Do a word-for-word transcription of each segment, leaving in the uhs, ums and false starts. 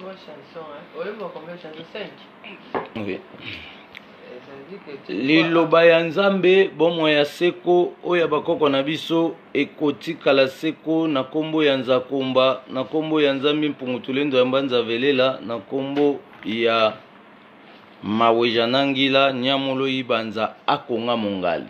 Oui. Liloba ya Nzambe bomo ya seko oya bakoko na biso ekotikala seko na kombo ya Nzakomba na kombo ya Nzambe mpungutulendo ya mbanza velela na kombo ya Maweja Nangila Nyamolo Ibanza akonga mongali.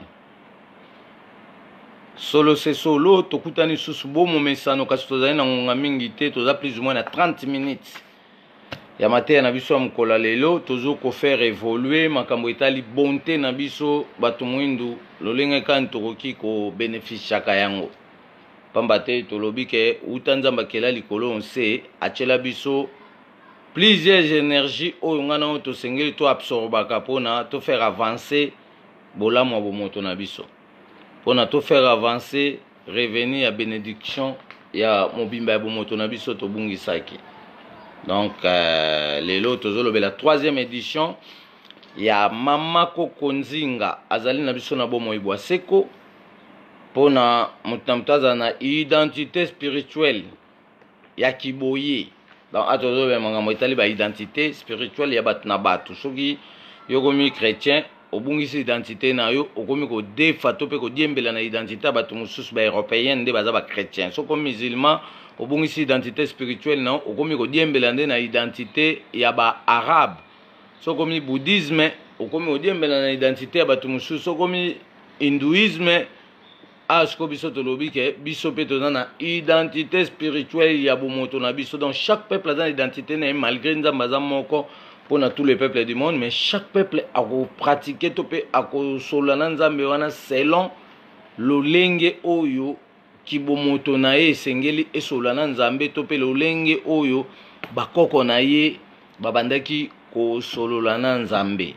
Solo se solo tokutani susu bomo mesano kasi tozali na ngonga mingi te toza plus ou moins na trente minutes. Ya matin na biso mkola lelo tozo ko faire évoluer makambo etali bonté na biso bato mwindu lolenge kan tokoki ko bénéfice yango. Pamba te tolobi ke utanzamba kela likolo onse achela biso plusieurs énergies oyo ngana to sengeli to absorbaka pona to faire avancer bolamu bomoto na biso. Pona to faire avancer revenir à bénédiction ya mobimba ya bomoto na biso to bungisaki. Donc, euh, lelo tozolo la troisième édition. Il y a Mama Kokonzinga azali na biso na bomo ibwa seko pona mutamtaza na identité spirituelle ya kiboye. Donc, atozo be manga moitali ba identité spirituelle ya bat na batu. Soki yogomi chrétien obungisi identité na yo okomi ko defa to pe ko diembela na identité batu mususu ba européen nde baza ba chrétien. Soko musulman obungisi identité spirituelle non okomi ko diembela nde na identité ya ba arabe. Sokomi bouddhisme okomi ko diembela na identité ya batu mususu. Sokomi hindouisme asko biso tolobi ke biso pe toza na identité spirituelle ya bomoto na biso. Donc chaque peuple a une identité na malgré nzamba za moko pour tous les peuples du monde, mais chaque peuple a pratiqué tope a solana nzambe wana selon lolenge oyo kibomoto na ye sengeli esolana nzambe tope lolenge oyo bakoko na ye babandaki ko sololana nzambe.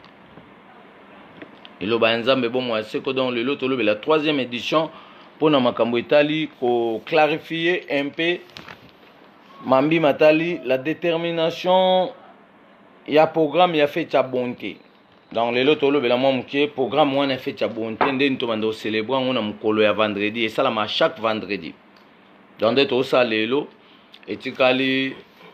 Eloba nzambe bomo aseko dans le lot tolobe la troisième édition pour na makambo etali ko clarifier un peu mambi matali la détermination ya programme ya fait ya bonté. Dans le lot tolobe la mom qui programme wana fait ya bonté nde nto bando célébrer ngona mukolo ya vendredi et ça la chaque vendredi. Dans de to ça lelo etikali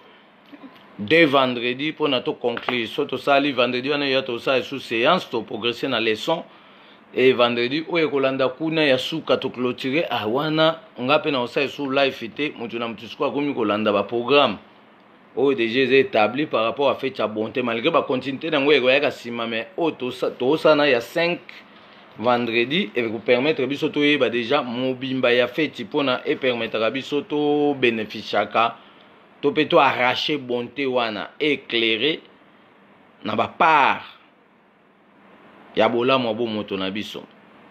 deux vendredi pour na to conclure so to sali vendredi wana ya to sa sous séance to progresser na leçon et vendredi oye kolanda kuna ya suka to clôturer ah wana ngape na osa sous live ité mutu na mutu kwa komi kolanda ba programme oyo déjà établi par rapport à fait ya bonté malgré ba continuité na ngoye ya kasima mais o to to sa na ya cinq vendredi et vous permettre biso to yeba déjà mobimba ya feti pona et permettre biso to bénéficiaka to pe to arracher bonté wana éclairer na ba part ya bolamu bo moto na biso.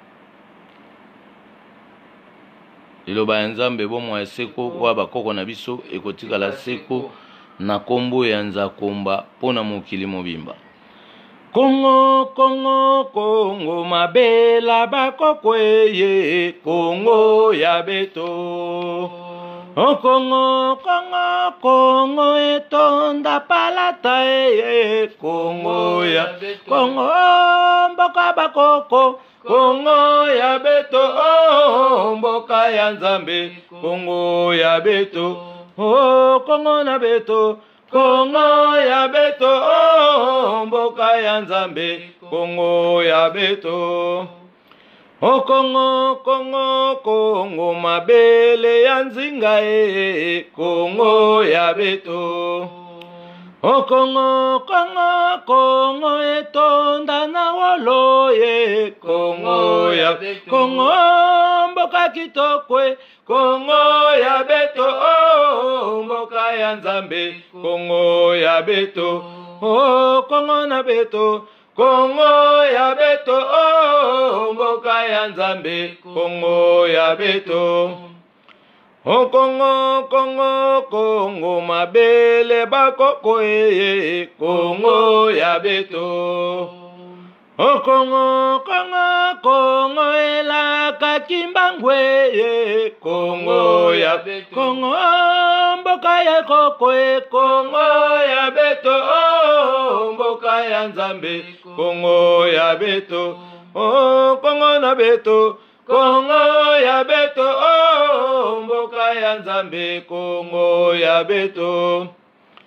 Liloba nzambe bo mo seko kwa bakoko na biso ekotikala seko na kombo ya Nzakomba pona mokili mobimba. Kongo, Kongo, Kongo, mabela bakoko ye, Kongo ya beto. Oh Kongo, Kongo, Kongo etonda palata ye, Kongo ya beto. Kongo mboka bakoko, Kongo ya beto. Oh mboka ya Nzambe, Kongo ya beto. Oh Kongo na beto. Kongo ya beto, oh mboka ya Nzambe, Kongo ya beto. Oh Kongo, Kongo, Kongo mabele ya nzinga e, Kongo ya beto. Oh Kongo, Kongo, Kongo etonda na wolo ye, Kongo ya beto. Kongo mboka kitokwe, Kongo ya beto, oh mboka ya Nzambe, Kongo ya beto. Oh Kongo na beto, Kongo ya beto, oh mboka ya Nzambe, Kongo ya beto. Oh Kongo, Kongo, Kongo mabele bakoko e, Kongo ya beto. Oh Kongo, Kongo, Kongo elaka kimbangwe ye, Kongo ya beto. Kongo mboka ya koko e, Kongo ya beto, oh mboka ya Nzambe, Kongo ya beto. Oh Kongo na beto, Kongo ya beto, oh mboka ya Nzambe, Kongo ya beto.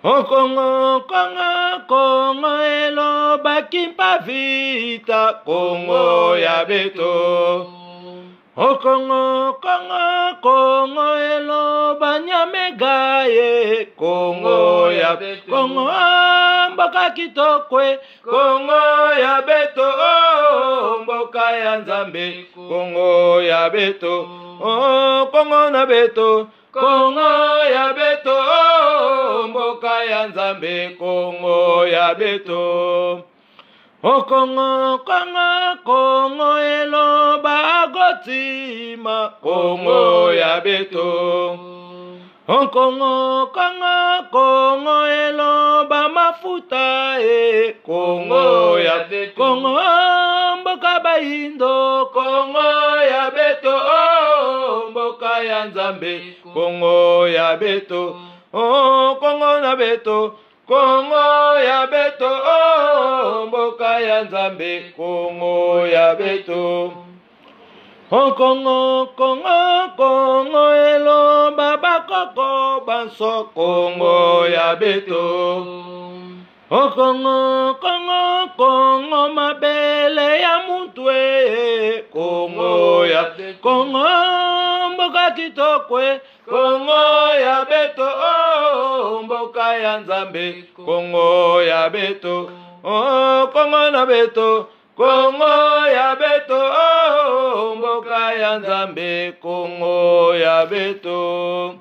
O Congo, Congo, Congo eloba kimpa vita Congo ya beto. O Congo, Congo, Congo eloba nyamegaye Congo ya beto. Congo mboka kitokwe Congo ya beto. Oh, mboka ya Nzambe Congo ya beto. Oh, Congo na beto. Congo ya beto. Oh, mboka ya Nzambe Congo ya beto. O Congo, Congo, Congo eloba gotima Congo ya beto. O Congo, Congo, Congo eloba mafuta e Congo ya beto. Congo mboka baindo Congo ya beto. Oh, mboka ya Nzambe Congo ya beto. Oh, Congo na beto. Congo ya beto. Oh, mboka ya Nzambe Congo ya beto. Oh, Congo, Congo, Congo eloba bakoko banso Congo ya beto. Oh, Congo, Congo, Congo mabele ya mutwe Congo ya beto. Congo mboka kitokwe Congo ya beto. Oh, mboka ya Nzambe Congo ya beto. Oh, Congo na beto. Congo ya beto. Oh, mboka ya Nzambe Congo ya beto.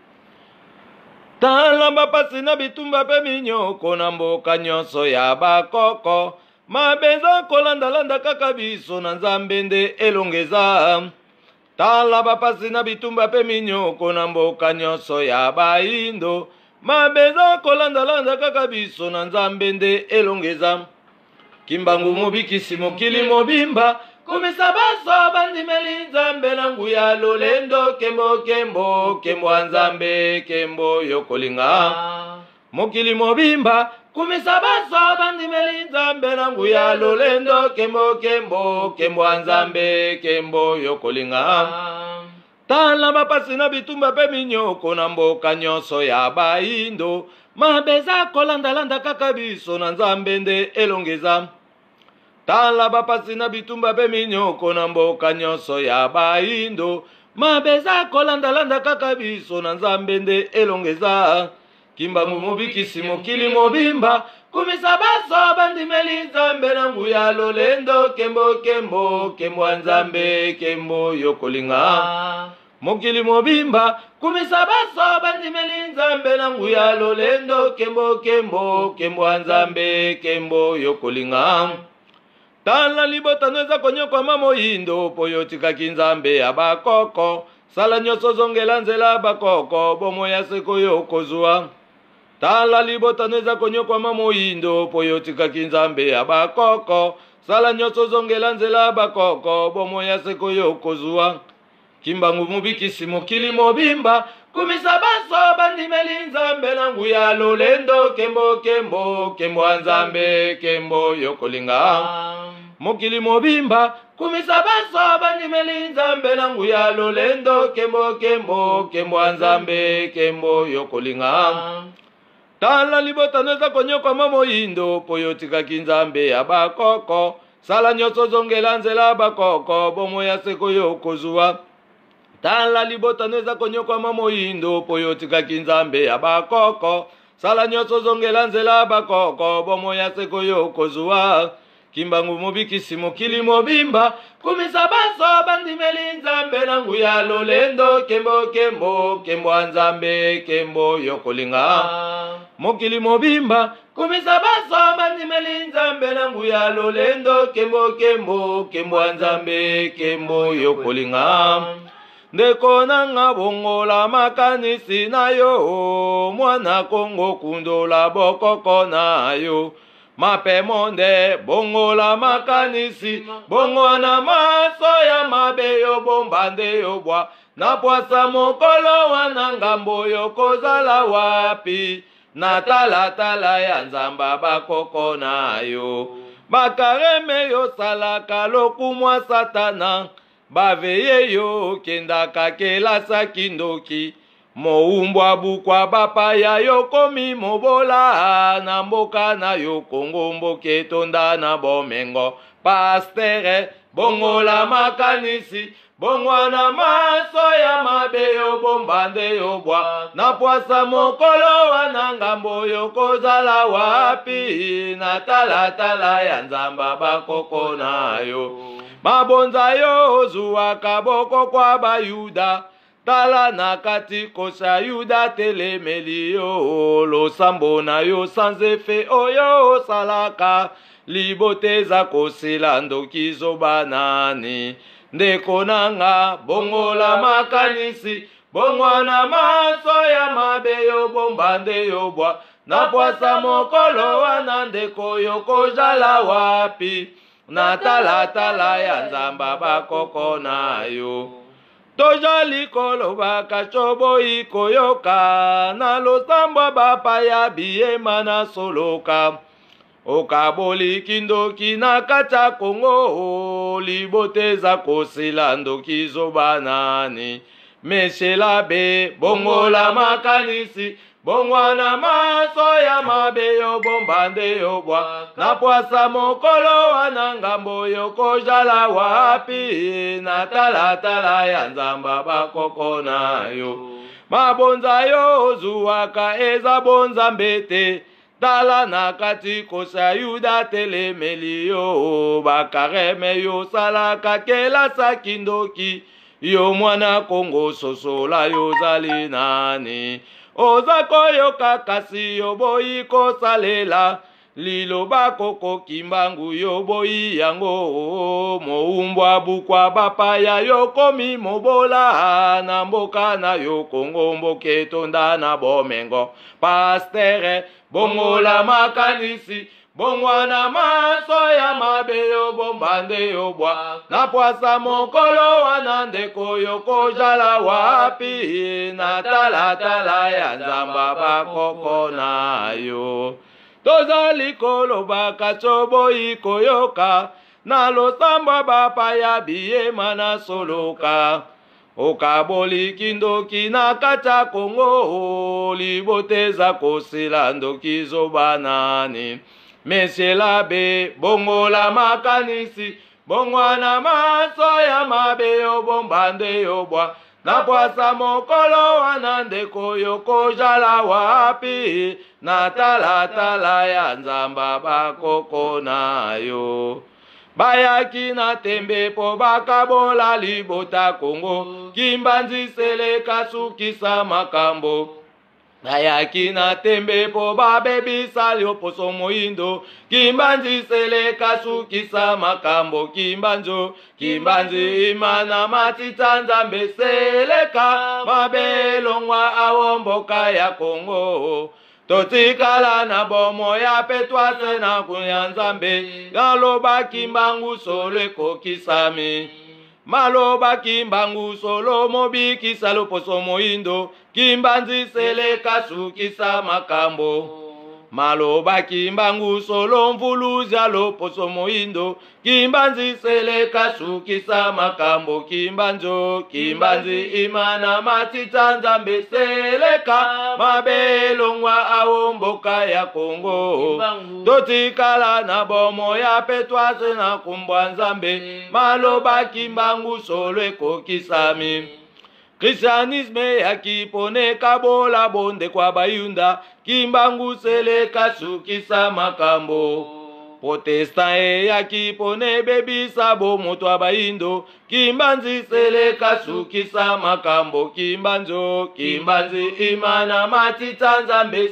Tala bapasi na bitumba pe minyoko na mboka nyonso ya bakoko. Mabenza kolanda-landa kaka biso na Nzambe nde elongeza. Tala bapasi na bitumba pe minyoko na mboka nyonso ya baindo. Mabenza kolanda-landa kaka biso na Nzambe nde elongeza. Kimbangu mubikisi mokili mobimba. Kumisa baso bandimeli Nzambe na nguya lolendo. Kembo kembo kembo Nzambe kembo yokolinga. Mokili mobimba. Kumisa baso bandimeli Nzambe na nguya lolendo. Kembo kembo kembo Nzambe kembo yokolinga. Tala bapasi na bitumba pe minyoko na mboka nyonso ya baindo. Mabeza kolanda-landa kaka biso na Nzambe nde elongeza. Tala bapasi na bitumba pe minyoko na mboka nyonso ya baindo. Mabeza kolanda-landa kaka biso na Nzambe nde elongeza. Kimbangu mubikisi mokili mobimba. Kumisa baso bandimeli Nzambe na nguya lolendo. Kembo kembo kembo Nzambe kembo yokolinga. Mokili mobimba. Kumisa baso bandimeli Nzambe na nguya lolendo. Kembo kembo kembo Nzambe kembo yokolinga. Tala libota nweza konyokwa mamoyindo. Poyo tikaki Nzambe ya bakoko. Sala nyoso zongela nzela bakoko. Bomo ya seko yokozua. Tala libota nweza konyokwa mamoyindo. Poyo tikaki Nzambe ya bakoko. Sala nyoso zongela nzela bakoko. Bomo ya seko yokozua. Kimbangu mubikisi mokili mobimba. Kumisa baso bandimeli Nzambe na nguya lolendo. Kembo kembo kembo Nzambe kembo yokolinga. Mokili mobimba. Kumisa baso bandimeli Nzambe na nguya lolendo. Kembo kembo kembo Nzambe kembo yokolinga. Tala libota nweza konyokwa mamoyindo. Poyo tikaki Nzambe ya bakoko. Sala nyoso zongela nzela bakoko. Bomo ya seko yokozua. Tala libota nweza konyokwa mamoyindo. Poyo tikaki Nzambe ya bakoko. Sala nyoso zongela nzela bakoko. Bomo ya seko yokozua. Kimbangu mubikisi mokili mobimba. Kumisa baso bandimeli Nzambe na nguya lolendo. Kembo kembo kembo Nzambe kembo yokolinga. Mokili mobimba. Kumisa baso bandimeli Nzambe na nguya lolendo. Kembo kembo kembo Nzambe kembo yokolinga. Ndeko nanga bongola makanisi na yo. Mwana Kongo kundola bokoko na yo. Mape monde bongola makanisi. Bongo na maso ya mabe yo bombande yo bwa. Na pwasa mokolo wana ngambo yo kozala wapi. Na tala tala ya Nzamba bakoko na yo. Bakareme yo salaka lokumwa satana. Baveye yo kenda kakela sa kindoki. Moumbwa bukwa bapaya yokomi mobola na mboka na yo Kongo mboke tonda na bomengo pastere bongola makanisi bongwana maso ya mabe yo bombande yo bwa na pwasa mokolo wana ngambo yo kozala wapi na talatala ya nzamba bakoko na yo mabonza yo zuwa kaboko kwa bayuda tala na kati kosa yuda telemeli yo losambo na yo sans efe oyo salaka liboteza kosila ndoki zobanani ndeko nanga bongola makanisi bongwana maso ya mabe yo bombande yo bwa na pwasa mokolo wana ndeko yo kozala wapi na talatala ya nzamba bakoko na yo tojali koloba kachobo ikoyoka na losambo bapaya biyema na soloka okaboli kindoki na kacha Kongo liboteza kosila ndoki zobanani meshela be bongola makanisi bongwana maso ya mabe yo bombande yo bwa na pwasa mokolo wana ngambo yo kozala wapi na talatala ya nzamba bakoko na yo mabonza yo zuwaka eza bonza mbete tala na kati kosa yuda telemeli yo bakareme yo salaka kelasa kindoki yo mwana Kongo sosola yo zali nani oza koyoka kasi yo boyi kosalela liloba koko kimbangu yo boyi yango moumbwa bukwa bapaya yo komi mobola na mboka na yo Kongo mboke tonda na bomengo pastere bongola makanisi bongwana maso ya mabe yo bombande yo bwa na pwasa mokolo wana ndeko yo kozala wapi na talatala ya nzamba bakoko na yo tozali koloba kachobo ikoyoka na losambo bapaya biyema na soloka okaboli kindoki na kacha Kongo liboteza kosila ndoki zobanani meshela be bongola makanisi bongwana maso ya mabe yo bombande yo bwa na pwasa mokolo wana ndeko yo kozala wapi na talatala ya nzamba bakoko na yo bayaki na tembe po bakabola libota Kongo kimbanzi seleka sukisa makambo bayaki na tembe po babebisa lioposo moindo kimbanzi seleka sukisa makambo kimbanzo kimbanzi imana matita nzambe seleka mabelongwa awomboka ya Kongo totikala na bomo ya petwase na kunya nzambe galoba kimbangu solo ekokisami maloba kimbangu solo mobikisa loposo moindo kimbanzi seleka sukisa makambo maloba kimbangu solo mvuluza loposo moindo kimbanzi seleka sukisa makambo kimbanzo kimbanzi imana matita nzambe seleka mabelongwa awomboka ya Kongo totikala na bomo ya petwase na kumbwa nzambe maloba kimbangu solo ekokisami Christianisme ya kipone kabola bonde kwa bayunda kimbangu seleka sukisa makambo Protestant e ya kipone bebisa bo moto abayindo kimbanzi seleka sukisa makambo kimbanzo kimbanzi imana matita nzambe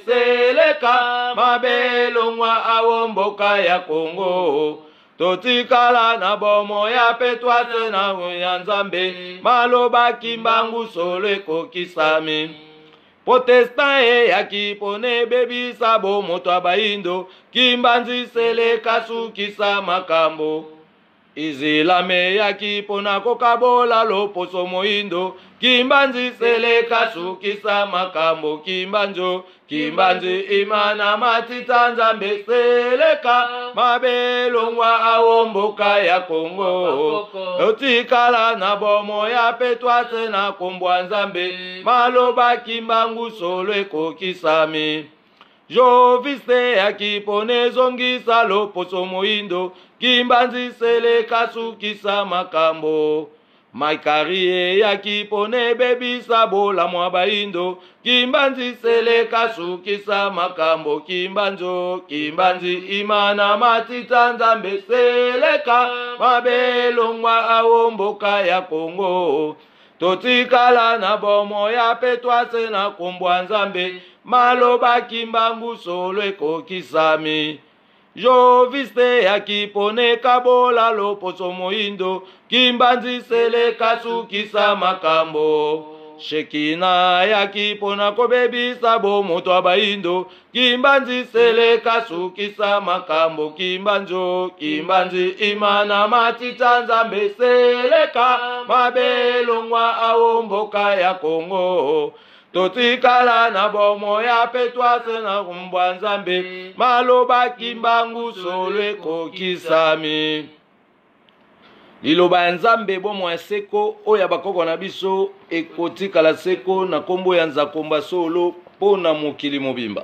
seleka mabelongwa awomboka ya Kongo totikala na bomo ya petwase na ya nzambe maloba kimbangu solo ekokisami Protestant e ya kipone bebisa bo moto abayindo kimbanzi seleka sukisa makambo izilame yaki pona kokabola loposo moindo kimbanzi seleka sukisa makambo kimbanjo kimbanzi imana matita nzambe seleka mabelongwa awomboka ya Kongo otikala na bomo ya petwase na kombwa nzambe maloba kimbangu solwe kokisami joviste ya kipone zongisa loposo moindo kimbanzi seleka sukisa makambo maikarie ya kipone bebisa bola mwa baindo kimbanzi seleka sukisa makambo kimbanzo kimbanzi imana matita nzambe seleka mabelongwa awomboka ya Kongo totikala na bomo ya petwase na kombwa nzambe maloba kimbangu solwe kokisami joviste ya kipone kabola loposo moindo kimbanzi seleka sukisa makambo shekina ya kipona kobebisa bomoto abaindo kimbanzi seleka sukisa makambo kimbanzo kimbanzi imana matita nzambe seleka mabelongwa awomboka ya Kongo totikala na bomo ya petwase na kumbwa nzambe maloba kimbangu solwe kokisami liloba ya nzambe bomo ya seko oya bakoko na biso ekotikala seko na kombo ya nzakomba solo pona mokili mobimba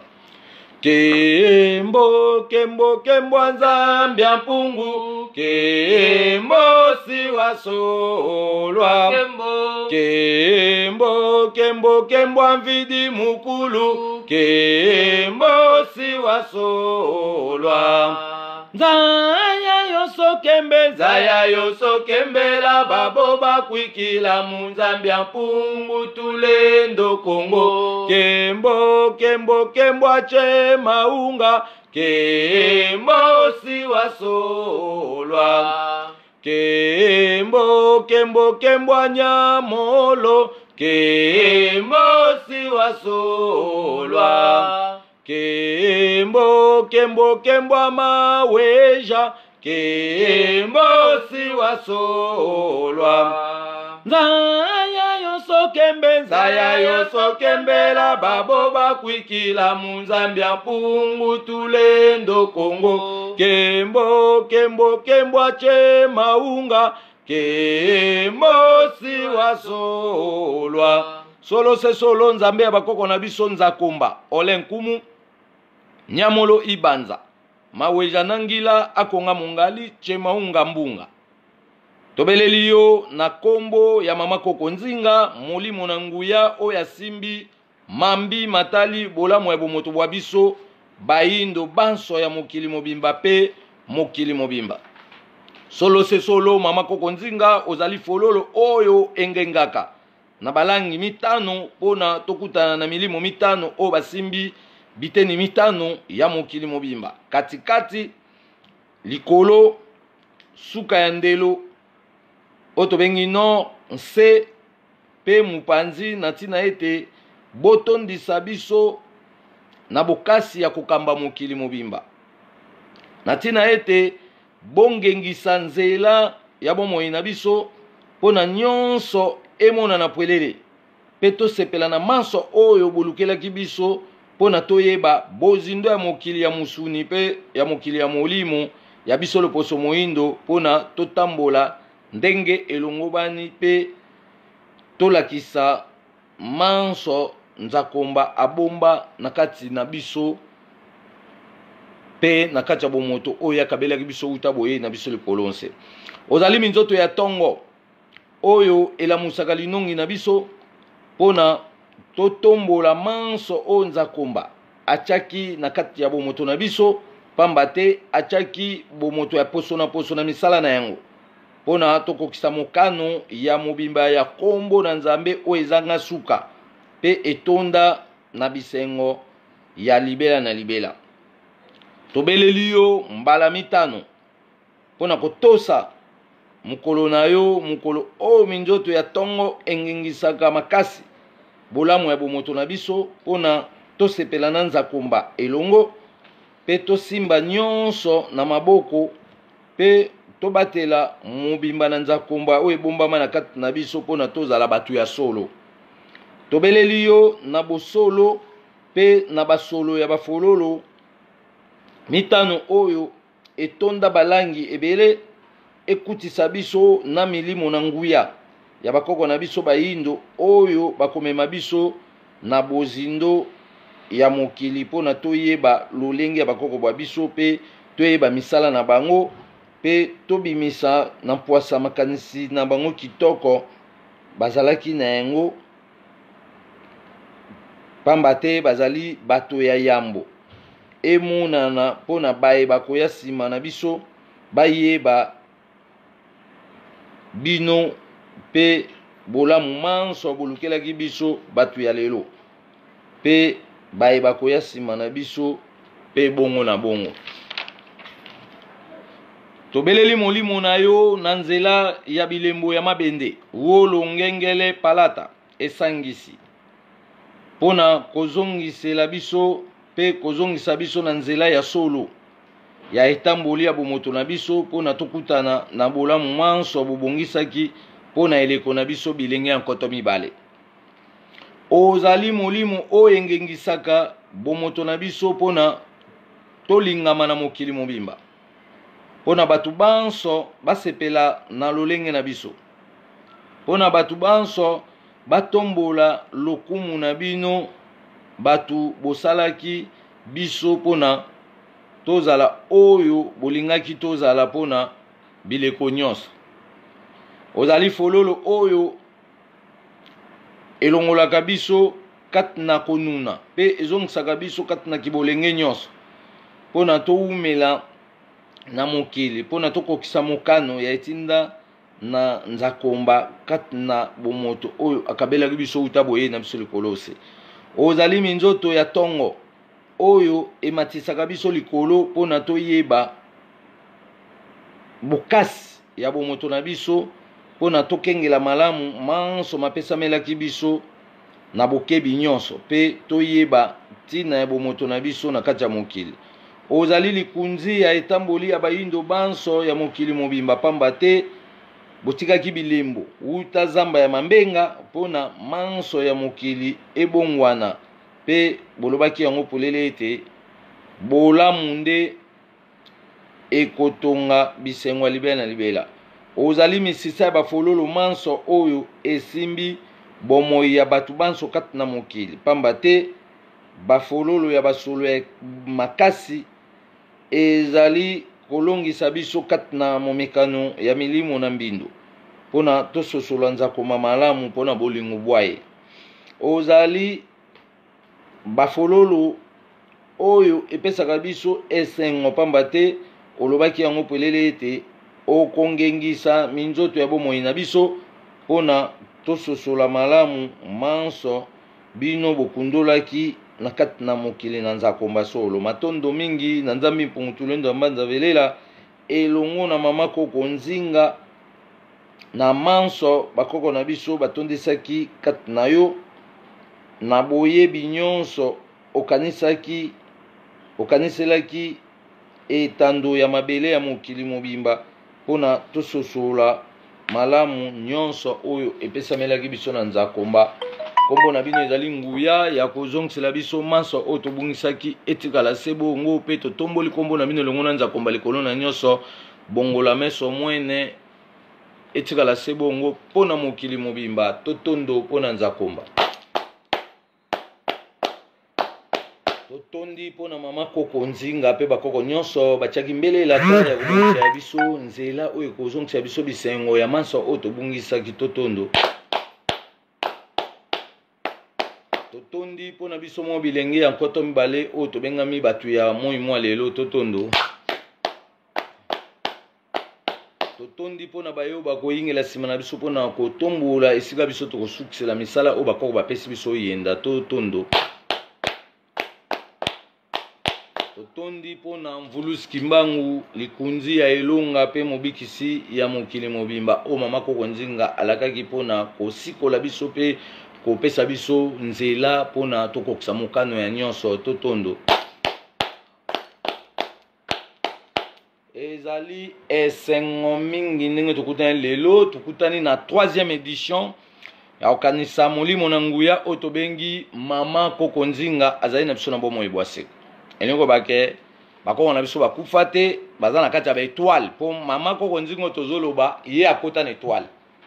kembo kembo kembo nzambe ya mpungu kembo siwa solwa kembo kembo kembo kembo mvidi mukulu kembo siwa solwa nzaya yoso kembe nzaya yoso kembela babo bakwikila munzambi ya mpungu tulendo Kongo kembo kembo kembo ache maunga kembo siwa solwa kembo kembo kembo nyamolo kembo siwa solwa kembo kembo kembo maweja kembo siwa solwa nzaya yoso kembe nzaya yoso kembela babo bakwikila munzambi ya mpungu tulendo Kongo kembo kembo kembo ache maunga kembo siwa solwa solo se solo nzambe ya bakoko na biso nzakomba olenkumu nyamolo ibanza maweja nangila akonga mungali chemaunga mbunga tobeleli yo na kombo ya mama koko nzinga molimo na nguya oya simbi mambi matali bolamu ya bomoto bwa biso baindo banso ya mokili mobimba pe mokili mobimba solo se solo mama koko nzinga ozali fololo oyo engengaka na balangi mitano pona tokutana na milimo mitano o basimbi biteni mitano ya mokili mobimba katikati likolo suka ya ndelo oto bengi no nse pe mupanzi na tina ete botondisa biso na bokasi ya kokamba mokili mobimba na tina ete bongengisa nzela ya bomoi na biso pona nyonso emona na pwelele pe tosepela na manso oyo bolukelaki biso pona toyeba bozindo ya mokili ya musuni pe ya mokili ya molimo ya biso loposo moindo pona totambola ndenge elongobani pe tolakisa manso nzakomba abomba na kati na biso pe na kati ya bomoto oyo akabelaki biso uta boye na biso likolonse ozali minzoto ya tongo oyo elamusaka linongi na biso pona totombola manso o nzakomba achaki na kati ya bomoto na biso pamba te achaki bomoto ya poso na poso na misala na yango pona tokokisa mokano ya mobimba ya kombo na nzambe o ezanga suka pe etonda na bisengo ya libela na libela tobeleli yo mbala mitano pona kotosa mukolo na yo mukolo o minzoto ya tongo engengisaka makasi bolamu ya bomoto na biso pona tosepela na nzakomba elongo pe tosimba nyonso na maboko pe tobatela mobimba na nzakomba oyo ebombama na kati na biso mpona tozala bato ya solo. Tobeleli yo na bosolo pe na basolo ya bafololo mitano oyo etonda balangi ebele ekutisa biso na milimo na nguya ya bakoko na biso bayindo oyo bakomema biso na bozindo ya mokili mpona toyeba lolenge ya bakoko bwa biso pe toyeba misala na bango pe tobimisa na mpwasa makanisi na bango kitoko bazalaki na yango pamba te bazali bato ya yambo emonana mpona bayeba koya nsima na biso bayeba bino pe bolamu manso bolukelaki biso bato ya lelo pe bayeba koya nsima na biso pe bongo na bongo. Tobeleli molimo na yo na nzela ya bilembo ya mabende wolo ngengele palata esangisi mpona kozongisela biso pe kozongisa biso na nzela ya solo ya etamboli ya bomoto na biso mpona tokutana na bolamu manso bobongisaki mpona eleko na biso bilenge ya nkoto mibale. Ozali molimo oyo engengisaka bomoto na biso mpona tolingama na mokili mobimba mpona bato banso basepela na lolenge na biso mpona bato banso batombola lokumu na bino bato bosalaki biso mpona tozala oyo bolingaki tozala mpona bileko nyonso. Ozali fololo oyo elongolaka biso kati na konuna pe ezongisaka biso kati na kibolenge nyonso mpona toumela na mokili mpona tokokisa mokano ya etinda na nzakomba kati na bomoto oyo akabelaki biso uta boye na biso likolose. Ozali minzoto ya tongo oyo ematisaka biso likolo mpona toyeba bokasi ya bomoto na biso mpona tokengela malamu manso mapesamelaki biso na bokebi nyonso pe toyeba ntina ya bomoto na biso na kati ya mokili. Ozali likunzi ya etamboli ya bayindo banso ya mokili mobimba pamba te botikaki bilembo uta zamba ya mambenga mpona manso ya mokili ebongwana pe bolobaki yango polele ete bolamu nde ekotonga bisengo ya libela na libela. Ozali misisa ya bafololo manso oyo esimbi bomoi ya bato banso kati na mokili pamba te bafololo ya basolo ya makasi ezali kolongisa biso kati na momekano ya milimo na mbindo mpona tososola nzakoma malamu mpona bolingo bwaye. Ozali bafololo oyo epesaka biso esengo pamba te olobaki yango pelele ete okongengisa minzoto ya bomoi na biso mpona tososola malamu manso bino bokundolaki na kati na mokili na nzakomba solo. Matondo mingi na nzambi mpungutulendo ya mbanza velela elongo na mama koko nzinga na manso bakoko na biso batondisaki kati na yo na boyebi nyonso okanisaki okaniselaki etando ya mabele ya mokili mobimba mpona tososola malamu nyonso oyo epesamelaki biso na nzakomba. Kombo na bino ezali nguya ya kozongisela biso manso oyo tobungisaki etikala se bongo pe totomboli kombo na bino elongo na nzakomba likolo na nyonso bongola meso mwene etikala se bongo mpona mokili mobimba totondo mpona nzakomba. Totondi mpona mama koko nzinga pe bakoko nyonso batiaki mbelela ta ya kobongisa ya biso nzela oyo kozongisa biso bisengo ya manso oyo tobungisaki totondo. Totondi mpona biso mwa bilenge ya nkoto mibale oyo tobengami bato ya moi mwa lelo totondo. Totondi mpona bayo bakoyingela nsima na biso mpona kotombola esika biso tokosukisela misala oyo bakoko bapesi biso yenda totondo. Totondi mpona mvulusi kimbangu likunzi ya elonga pe mobikisi ya mokili mobimba oyo mama koko nzinga alakaki mpona kosikola biso pe kopesa biso nzela mpona tokokisa mokano ya nyonso totondo. ezali esengo mingi ndenge tokutani lelo tokutani na troisième édition ya okanisa molimo na nguya oyo tobengi mama Koko Nzinga azali na biso na bomoi bwaseko elingo bake bakoko na biso bakufa te baza na kati ya baetoile mpo mama Koko Nzinga oyo tozoloba ye akota na étoile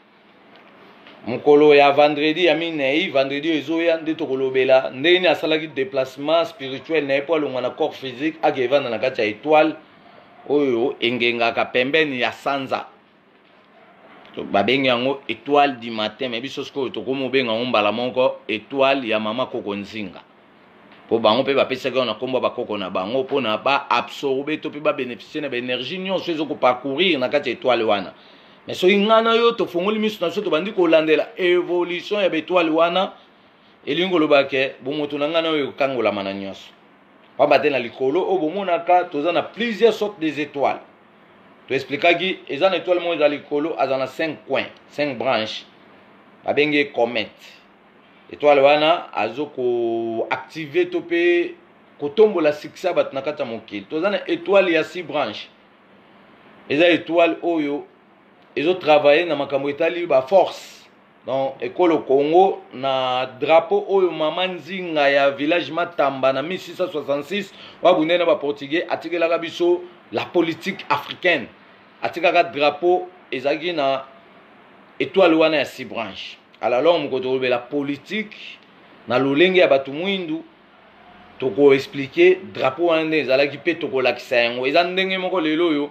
mokolo ya vendredi ya minei vendredi ezoya nde tokolobela ndenge nini asalaki déplacement spirituel na ye mpo alongwa na corps physique akevanda na kati ya étoile oyo engengaka pembeni ya sanza babengi yango étoile du matin mais biso sikoyo tokomobenga yango mbala moko étoile ya mama Koko Nzinga mpo bango mpe bapesaki yango na nkombo bakoko na bango mpona baabsorbe to mpe babénéficie na baénergie nyonso ezokoparcourir na kati ya étoile wana mais soki ngana yo tofongoli miso na biso tobandi kolandela évolution ya baétoile wana elingi koloba ke bomoto na ngana oyo ekokangolama na nyonso pamba te na likolo oyo bomonaka toza na plusieurs sortes des étoiles toexplikaki eza na étoile moko eza likolo aza na cinq coins cinq branches babenge comète étoile wana azokoactive to mpe kotombola succès ya bato na kati ya mokili toza na étoile ya six branches eza étoile oyo ezotravaille na makambo etali baforce donc ekolo Congo na drapeau oyo mama Nzinga ya village Matamba na mille six cent soixante-six wabunde na baportugais atikelaka biso la politique africaine atikaka drapeau ezalaki na étoile wana ya six branches alors moko tolobela politique na lolenge ya bato mwindu tokoexplike drapeau wana nde ezalaki mpe tokolakisa yango eza ndenge moko lelo oyo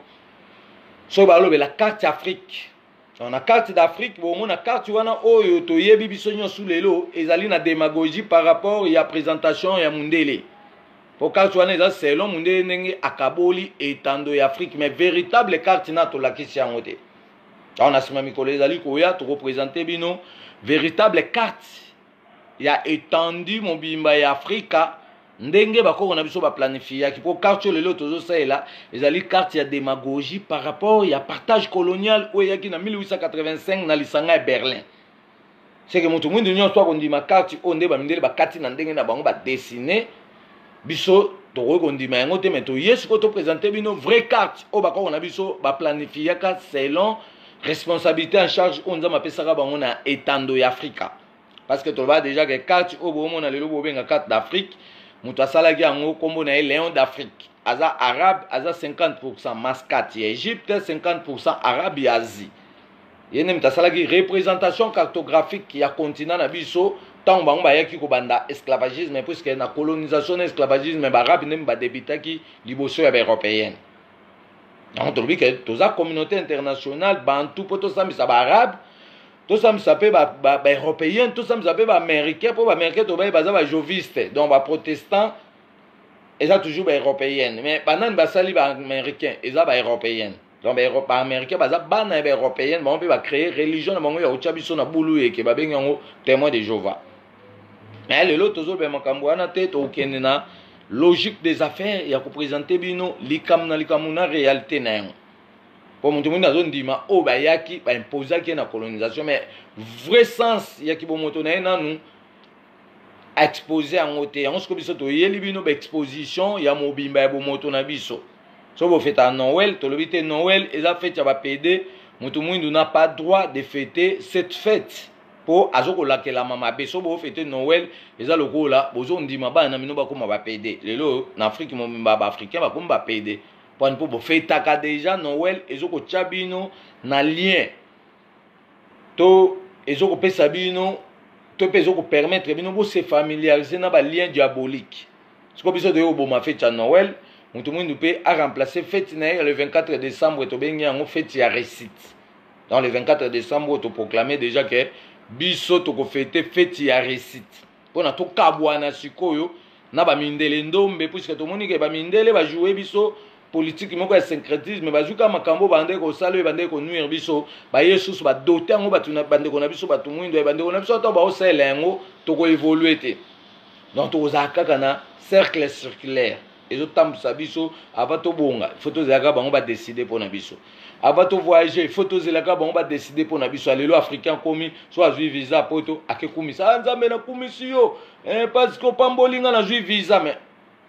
so balobela carte Afrique na carte d'Afrique bomona carte wana oyo toyebi biso nyonso lelo ezali na démagogie par rapport ya présentation ya mundele po carte wana eza selon mundele ndenge akaboli etando ya Afrique mais véritable carte na tolakisi yango te on a sima mikolo ezali koya tokopresente bino véritable carte ya étendue mobimba ya Afrika ndenge bakoko na biso baplanifiaki po carte lelo tozosalela ezali carte ya démagogie par rapport ya partage colonial oyo eyaki na mille huit cent quatre-vingt-cinq na lisanga ya Berlin seke moto mwindu nyonso akondima carte oyo nde bamindele bakati na ndenge na bango badessine biso tokoki kondima yango te mais toye sikoyo topresente bino vraie carte oyo bakoko na biso baplanifiaka selon responsabilité en charge oyo nzambe apesaka bango na etando ya Afrika parce que toloba déjà que carte oyo bomona lelo bobenga carte d'Afrique moto asalaki yango kombo na ye Léon d'Afrique aza arabe aza cinquante pour cent Mascate ya Égypte cinquante pour cent arabe ya Asie ye nde moto asalaki représentation cartographique ya continent na biso ntango bango bayaki kobanda esclavagisme puisque na colonisation na esclavagisme baarabe nde badebitaki liboso ya baeuropéenne donc tolobi ke toza communauté internationale bantu mpo tosambisa baarabe tosambisa mpe baeuropéen tosambisa mpe baaméricain mpo baaméricain tobaye baza bajoviste donc baprotestant eza toujours baeuropéenne mais banani basali baaméricain eza baeuropéenne donc baaméricain baza bana ya baeuropéenne bango mpe bacréer religion na bango ya kotya biso na bulu eke babengi yango témoin de Jéhovah mais lelo tozoloba makambo wana te tokende na logique des affaires ya kopresente bino likambo na likambo na réalité na yango po moto mwindu azondima oyo bayaki baimpozaki ye na colonisation mais vrai sens yaki bomoto na ye nanu aexpose yango te yango siko biso toyeli bino baexposition ya mobimba ya bomoto na biso so bofeta Noël tolobi te Noël eza fete ya bapede moto mwindu na pas droit de fêter cette fête po azokolakelama mabe so bofete Noël eza lokola bozondima bana na bino bakoma bapede lelo na Afrique mobimba baafricain bakoma bapede pone mpo bofetaka déjà Noël ezokotya bino na lien to ezokopesa bino to mpe ezokopermettre bino bose familiariser na balien diabolique siko biso toyo oboma fete ya Noël moto mwindu mpe aremplace fete na ye le vingt-quatre décembre tobengi yango fete ya récite dans le vingt-quatre décembre toproclame déjà ke biso tokofete fete ya récite mpona tokabwana sikoyo na bamindele ndombe puisque tomoni ke bamindele bajoue biso politique moko ya syncrétisme bazuka makambo bande kosala oyo bande konuire biso baye susu badote yango bandeko na biso bato mwindo bandeko na biso ata baosala yango tokoévolue te donc tokozala kaka na cercle circulaire ezotambwisa biso ava tobonga il faut tozalaka bango badeside mpo na biso ava tovoyage il faut tozelaka bango badeside mpo na biso alelo africain komi so azwi visa poto akekumisa nzambe nakumisi yo parce que opambolinga nazwi visa mais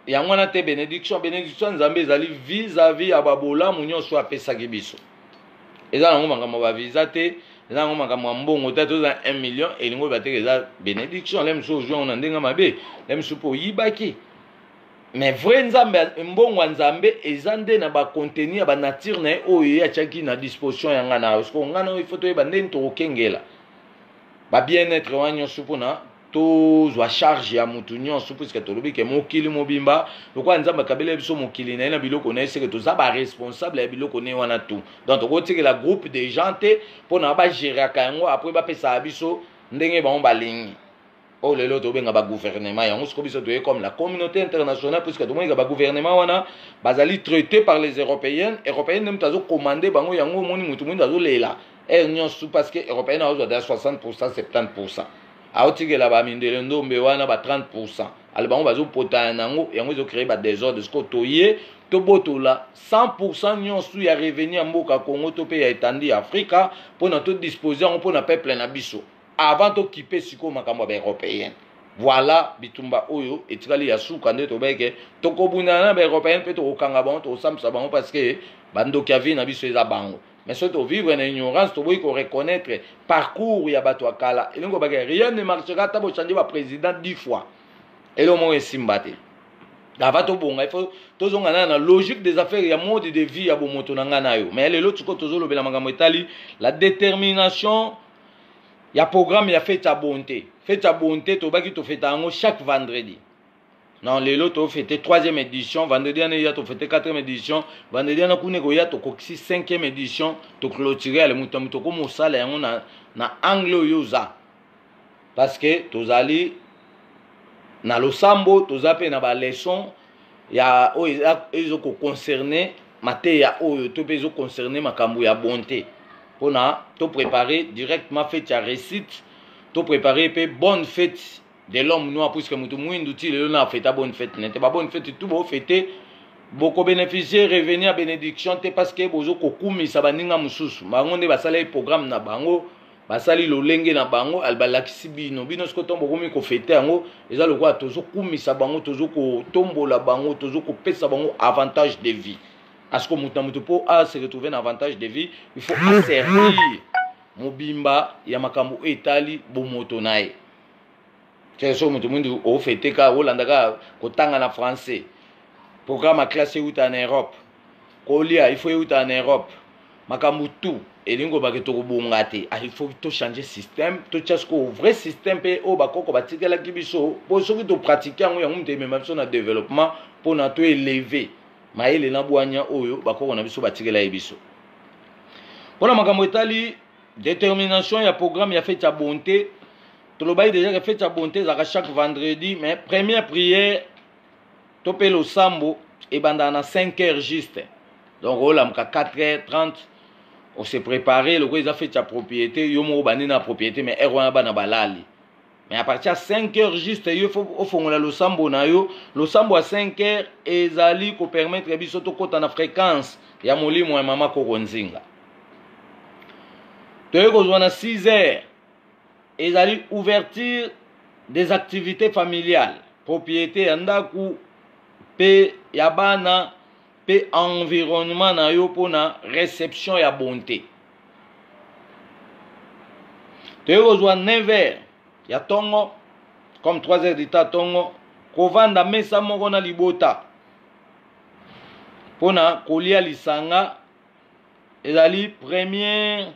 yango wana te bénédiction bénédiction nzambe ezali vis-à-vis ya babolamu nyonso apesaki biso eza nango makambo ba visa te eza nango makambo ya mbongo te toza un million elingo bateke eza bénédiction le mosusu ozwi yango na ndenge mabe le mosusu mpo oyibaki mais vrai nzambe mbongo ya nzambe eza nde na bacontenu ya banature na ye oyo ye atiaki na disposition ya nga na yo siko nga na oyo ifo toyeba ndeni tokokengela babien-être wana nyonso mpona tozwa charge ya mutu nyonso puisque tolobi ke mokili mobimba lokola nzambe akabeli biso mokili na ye na biloko na ye seke toza baresponsable ya biloko na ye wana tu donc tokotikela groupe de gens te mpona bagéraka yango apres bapesaka biso ndenge bango balingi oyo lelo tobenga bagouvernement yango siko biso toye comme la communauté internationale puisque tomonika bagouvernement wana bazali traité par les européennes européennes nde mutu azocommande bango yango omoni mutu mwindu azolela ere nyonso parce que européenne azozwa da soixante pour cent septante pour cent aotikela bamindele ndombe wana ba trente pour cent ale bango bazopotana nango yango ezocrée badésordre siko toye tobotola cent pour cent nyonso ya revenu ya mboka Congo to mpe ya etandi ya afrika mpona todispose yango mpona peuple na biso avant tokipe sikoyo makambo ya baeuropéenne voilà bitumba oyo etikali ya suka nde tobeke tokobundana na baeuropéenne mpe tokokanga bango tokosambisa bango parce que bandoki ya vie na biso eza bango mais soki tovivre na ignorance toboyi koreconnaître parcours ya bato ya kala elingo bake rien ne marchera ata bochange baprésident dix fois elo moko esimba te ava tobonga ifo tozongana na logique des affaires ya mode de vie ya bomoto na nga na yo mais lelo tiko tozolobela makambo etali la détermination ya programme ya fête ya bonté fête ya bonté tobaki tofeta yango chaque vendredi non lelo tofete troisième édition vendredi ane ya tofete quatrième édition vendredi ane kune koya tokokisi cinquième édition toclôturer ale mutu mutu komosala yango na na angle oyo za parce que tozali na losambo toza pe na ba leçon ya oyo ezoko concerner mateya oyo to pe ezoko concerner makambo ya bonté pona to préparer directement fête ya récite to préparer pe bonne fête de l'homme noir puisque mutu mwindu ti lelo na fête bonne fête nete ba bonne fête tout bo fêter boko bénéficier revenir à bénédiction te parce que bozo kokumisa baninga mususu bango nde basala programme na bango basali lolenge na bango albalakisi bino bino siko tombo komi ko fêter yango eza lokwa tozo kumisa bango tozo ko tombola bango tozo ko pesa bango avantage de vie asko mutu mutu po a se retrouver na avantage de vie il faut asservir mobimba ya makambo etali bomoto nae keso mutu mundu o fêter ka olanda ka kotanga na français programme à classe uta en Europe kolia il faut uta en Europe makambo tout elingo ba ketoko bongate il faut to changer système to chasko vrai système pe o bakoko batikela kibiso po soki to pratiquer ngo yango mte même sur na développement pour na to élever maele na bwanya oyo bakoko na biso batikela ebiso pona makambo etali détermination ya programme ya fête ya bonté to lobai déjà que fête ya bonté za chaque vendredi mais première prière to pe lo sambo et bandana cinq heures juste donc on l'a quatre heures trente on s'est préparé le quoi fait ta propriété yo mo bani na propriété mais erwana bana balali mais à partir de cinq heures juste yo faut au fond la lo sambo na yo lo sambo à cinq heures ezali ko permettre biso to kota na fréquence ya molimo ya mama kokonzinga to yo ko na six heures ezali ouverture des activités familiales propriété ya ndaku pe ya bana pe environnement na yo pona réception ya bonté te ozwa neuf heures ya tongo comme trois heures d'ita tongo kovanda mesa moko na libota pona kolia lisanga ezali première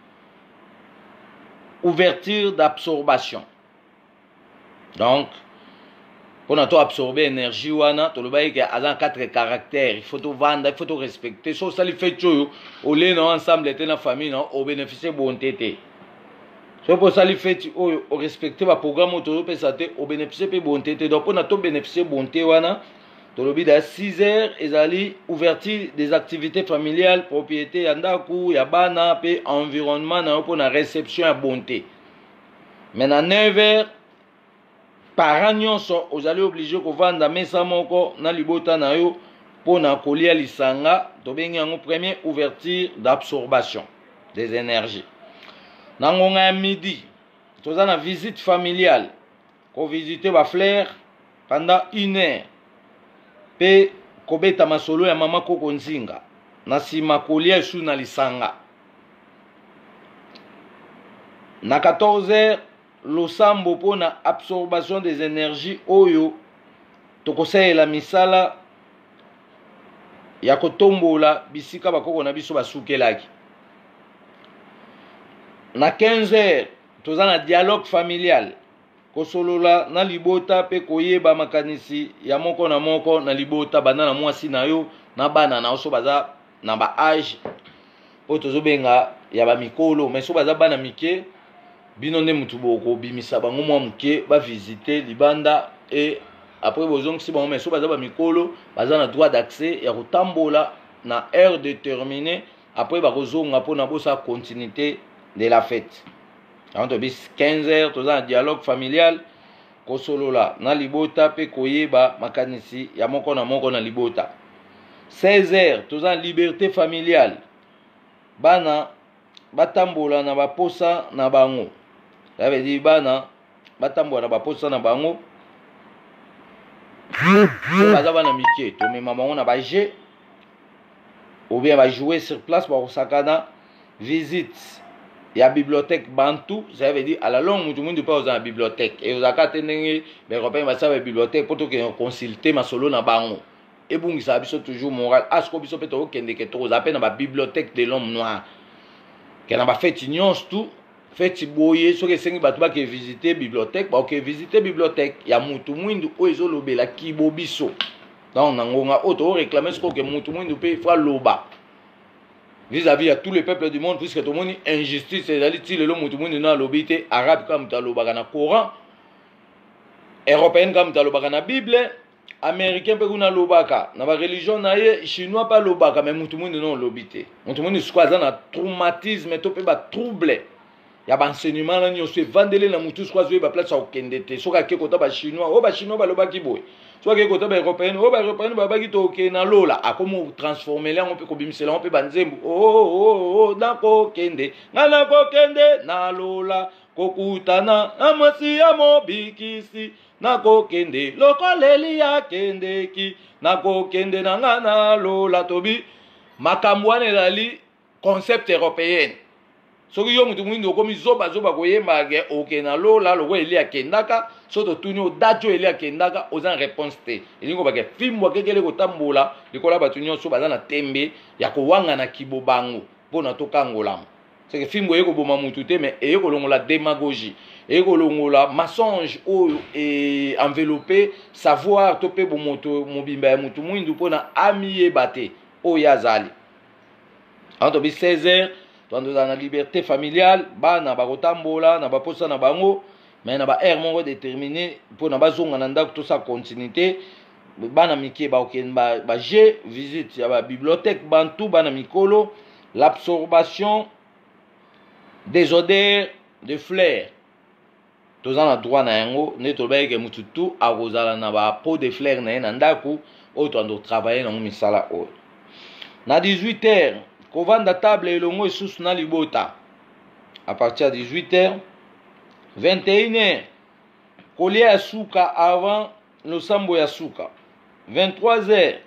ouverture d'absorption donc pour nous absorber l'énergie wana to le bail que a quatre caractères il faut tout vendre il faut tout respecter so ça lui fait tout au lait non ensemble était la famille non au bénéficier bonté té so pour ça lui fait au respecter ba programme auto pe ça té au bénéficier pe bonté té donc pour nous tout bénéficier bonté wana to le bida six heures ezali ouverture des activités familiales propriété ya ndaku ya bana pe environnement na pour na réception ya bonté maintenant neuf heures parents nyonso ozali obligé kovanda mesa moko na libota na yo pona kolia lisanga tobengi yango première ouverture d'absorption des énergies na ngonga ya midi toza na visite familiale ko visiter ba frère pendant une heure pe kobeta masolo ya mama Koko Nzinga na sima kolia esu na lisanga. Na quatorze heures losambo po na absorption des énergies oyo tokosalela misala ya kotombola bisika bakoko na biso basukelaki. Na quinze heures toza na dialogue familial kosolola na libota pe koyeba makanisi ya moko na moko na libota banda na mwasi na yo na bana na oso baza na ba age o tozobenga ya ba mikolo mais so baza bana mike bino nde mutu boko bimisa bango mwa muke ba visiter libanda et après bozong si bango mais so baza ba mikolo baza na droit d'accès ya kotambola na heure déterminée après ba kozonga pona bosa continuité de la fête. Avant bis quinze heures toza un dialogue familial kosolola na libota pe koyeba makanisi ya moko na moko na libota. seize heures toza liberté familiale bana batambola na baposa na bango. Ça veut dire bana batambola na baposa na bango so baza bana mike tomema bango na baje ou bien ba jouer sur place ba kosakana visite ya bibliothèque bantu. Ça veut dire à la longue tout le monde pas dans la bibliothèque et aux akatendenge mais repère ba sa bibliothèque pour que consulter masolo na bango et bungi ça biso toujours moral asko biso peto kende ke to za na ba bibliothèque de l'homme noir que na ba fête nyons tout fête boye so ke sengi batu ba ke visiter bibliothèque ba ke visiter bibliothèque ya mutu mwindu o ezolobela kibo biso donc nangonga auto réclamer ce que mutu mwindu pe fa loba vis-à-vis à tous les peuples du monde, puisque tout le monde est injustice, c'est-à-dire que le monde est dans l'obité arabe comme dans le Coran, européen comme dans la Bible, américain comme dans l'obaka, dans la religion, chinois pas l'obaka, mais tout le monde est dans l'obité. Tout le monde est dans le traumatisme, tout le monde est troublé. Il y a un enseignement, il y a un vendele, il y a un place il y a un chinois, il y a un chinois, il y a un chinois, il y a soit que côté européen oh ba européen ba ba kito ke na lola a comment transformer là on peut kobimisela on peut banzembu oh oh oh dako kende ngana ko kende na lola kokutana amasi ya mobikisi nako kende lokoleli ya kende ki nako kende na ngana lola tobi makambwane dali concept européen soki yo mutu mwindo komi zoba zoba koyemba ke okena lola loko eli akendaka soto tuni odajo eli akendaka oza réponse te elingo bake fimwa kekele kotambola likola batu nyonso baza na tembe ya kowanga na kibo bango mpona tokangolama seke fimbo eye koboma mutu te mais eye kolongola démagogie eye kolongola mensonge oyo e enveloppé savoir to pe bomoto mobimba ya mutu mwindu mpona amiyeba te oyo azali entre bi seize heures dans la liberté familiale, ba na ba kotambola na ba posa na bango, mais na ba air mongo déterminé pour na ba zonga na ndako tout ça continuité, ba na mike ba oken ba ba je visite ya ba bibliothèque bantu ba na mikolo, l'absorption des odeurs de fleurs. Tous en a droit na yango, ne to ba ke mututu a rozala na ba pot de fleurs na na ndako, auto ando travailler na misala o. Na dix-huit heures kovanda table elongo esusu na libota à partir de dix-huit heures vingt et une heures kolia ya suka avant losambo ya suka vingt-trois heures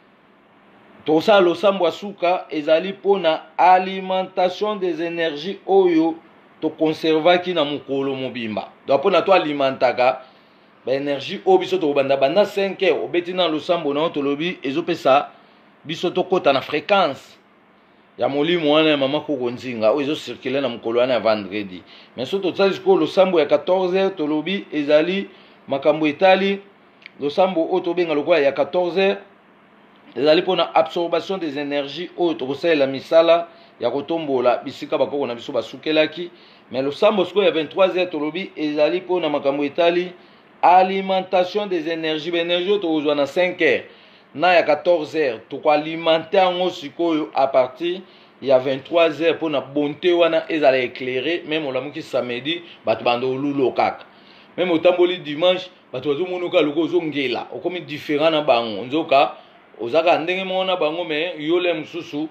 tosala losambo ya suka ezali mpona alimentation des énergies oyo tokonservaki na mokolo mobimba donc mpona to alimentaka baénergie oyo biso tokobanda banda cinq heures obeti na losambo na yo tolobi ezopesa biso tokota na fréquence ya molimo wana ya mama Koko Nzinga oyo ezocircule na mokolo wana ya vendredi mais so totali sikoyo losambo ya quatorze heures tolobi ezali makambo etali losambo oyo tobenga lokola ya quatorze heures ezali mpona absorption des énergies oyo tokosalela misala ya kotombola bisika bakoko na biso basukelaki mais losambo sikoyo ya vingt-trois heures tolobi ezali mpona makambo etali alimentation des énergies baénergie oyo tokozwa na cinq heures na ya quatorze heures tokoalimenter yango sikoyo à partir ya vingt-trois heures mpona bonté wana ezala éclairé même olamuki samedi bato bando olulo kaka même otamboli dimanche bato bazomonoka loko ozongela okomi différent na bango nzoka ozaka ndenge moko na bango mais yo le mosusu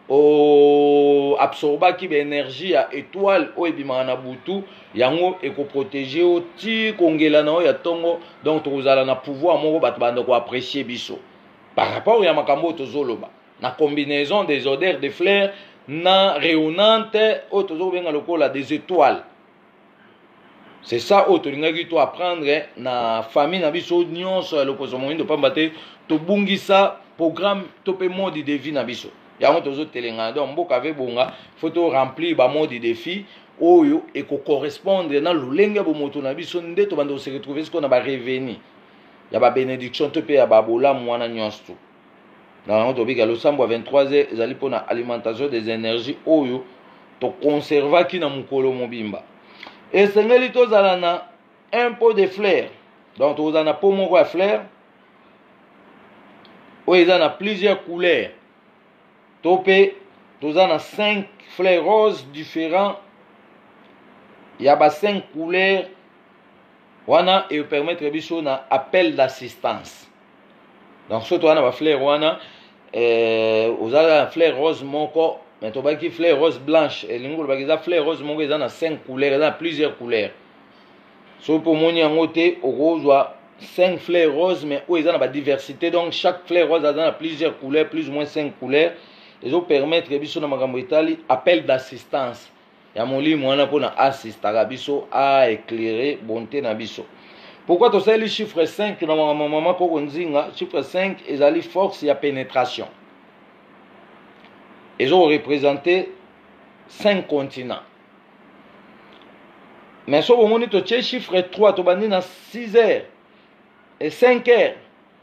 o absorbaki baénergie ya étoile oyo ebimaka na butu yango ekoprotege yo ti kongela na oyo ya ntongo donc tokozala na pouvoir moko bato banda koapprécie biso par rapport à makambo tozoloba na combinaison des odeurs de fleurs na rayonnante o tozobenga lokola des étoiles. C'est ça o tolingaki to apprendre na famille na biso nyonso ya loposo moyindo pamba te tobungisa programme to pe mode de vie na biso yango tozotelenga donc mboka ave bonga faut to remplir ba mode de vie oyo eko correspondre na lolenge bo moto na biso nde to bando se retrouver ce qu'on a ba revenu ya ba bénédiction to pe ya ba bola mwana nyonso na yango to bika lo sambo vingt-trois heures ezali pona alimentation des énergies oyo to conserva ki na mukolo mobimba. Et sengeli tozala na un pot de fleurs. Donc tozala na pot moko ya fleurs. Oyo eza na plusieurs couleurs. Topé tozala na cinq fleurs roses différents. Il y a ba cinq couleurs. Wana et permettre biso na appel d'assistance. Donc ce toana ba fleurs wana euh ozala na fleur rose moko. Mais tu as fleur rose blanche et l'ingol bagiza fleur rose mongo ils ont cinq couleurs, ils ont plusieurs couleurs. So pour moni angote au rose cinq fleurs roses mais où ils ont la diversité donc chaque fleur rose a plusieurs couleurs, plus ou moins cinq couleurs. Ils ont permettre que biso na makambo itali appel d'assistance. Ya moli mwana pour na assister biso à éclairer bonté na biso. Pourquoi tu sais le chiffre cinq na maman maman ko nzinga chiffre cinq ezali force ya pénétration. Ils ont représenté cinq continents. Mais si vous avez le chiffre trois, tu as six heures et cinq heures.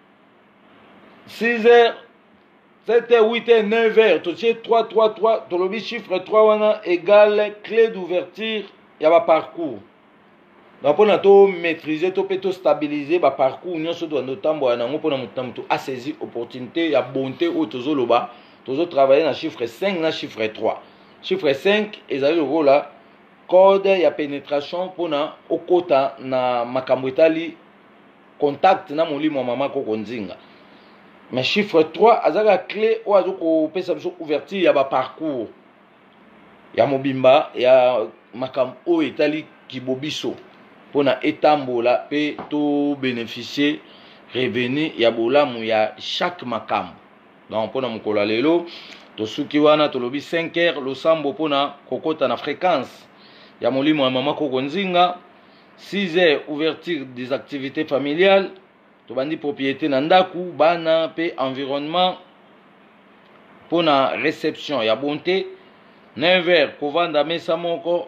six heures, sept heures, huit heures, neuf heures. Tu as trois, trois, trois. Tu as le chiffre trois égale clé d'ouverture. Il y a un parcours. Donc, pour maîtriser, tu peux stabiliser le parcours. Nous devons saisir l'opportunité, il y a bonté au Tozoloba. Toujours travailler dans le chiffre cinq, dans le chiffre trois. Chiffre cinq, ils ont le rôle là. Code, il y a pénétration pour na okota na makambwetali contact na moli maman ko konzinga. Mais chiffre trois, azaka clé ou azoko pesa biso ouverture ya ba parcours. Ya mobimba, ya makam o etali kibobiso pour na etambola pe to bénéficier revenu ya bolamu ya chaque makam. Donc pour mukolo lelo to suki wana to lobi cinq heures lo sambo pona kokota na fréquence ya molimo ya mama ko konzinga. Six heures ouverture des activités familiales to bandi propriété na ndaku bana pe environnement pona réception ya bonté. Neuf heures kovanda mesa moko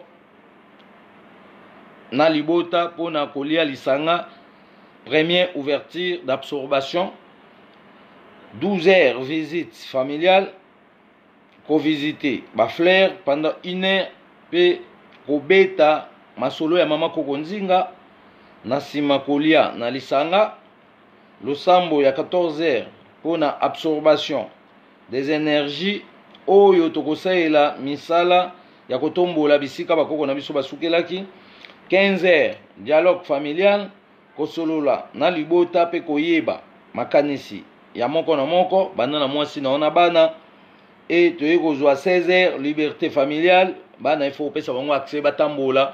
na libota pona kolia lisanga première ouverture d'absorption. douze heures visite familiale, co-visiter ba fleur pendant une heure, pe kobeta masolo ya mama kokonzinga, na sima kolia na lisanga, lo sambo ya quatorze heures pour na absorption des énergies oyo tokosaela misala ya kotombola bisika bakoko na biso basukelaki. quinze heures dialogue familial, kosolola na libota pe koyeba makanisi ya moko na moko bana na mwasi na ona bana et toye kozwa seize heures liberté familiale bana il faut pesa bango accès batambola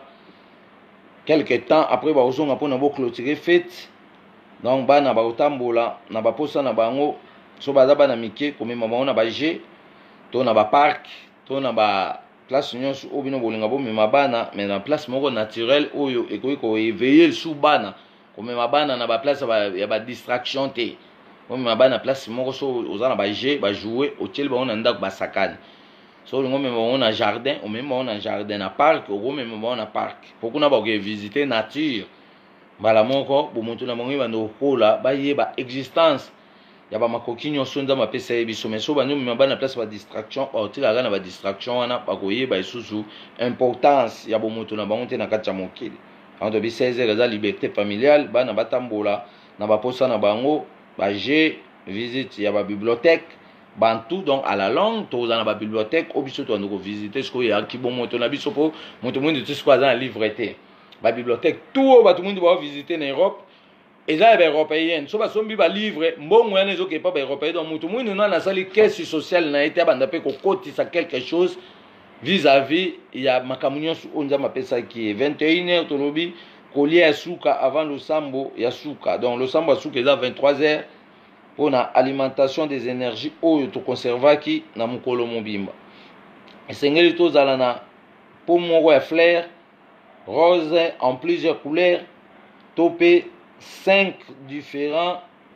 quelque temps après ba ozonga pona bo clôturer fête donc bana ba otambola na ba posa na bango so baza bana mike komema bango na ba G to na ba parc to na ba place nyonso obino bolinga bo mema bana mais na place moko naturelle oyo ekoki ko éveiller sous bana komema bana na ba place ya ba distraction te. Comme ma bana place moko so ozana ba G ba jouer au tel ba on ndako ba sakane so ngo même on a jardin ou même on a jardin na parc ou même on a parc pour qu'on a ba visiter nature bala moko bo monto na mongi ba no kola ba ye ba existence ya ba makokinyo so nda ma pesa e biso mais so ba nyuma bana place ba distraction ba otila na ba distraction wana ba koye ba isusu importance ya bo monto na bango te na kacha mokili en de seize heures za liberté familiale bana batambola na ba posa na bango. Bah, j'ai visité la bibliothèque, bantou donc à la langue, tous dans la bibliothèque, au biso tu nous visiter ce qu'il y a qui bon monter na biso pour monter monde tout ce qu'on a dans livreté. La bibliothèque tout bah tout le monde va visiter en Europe. Et là les européens, so ba sombi ba livre, bon moyen les autres pas européens donc tout le monde na sali caisse sociale na été banda pe ko kotisa quelque chose vis-à-vis il y a makamunyo on za mapesa qui est vingt et une heures to lobi. Collier à souka avant le sambo ya souka donc le sambo à souka est à vingt-trois heures pour na alimentation des énergies oyo to conservaki na mukolo mobimba. Esengeli tozala na po moko ya fleur rose en plusieurs couleurs, topé cinq différents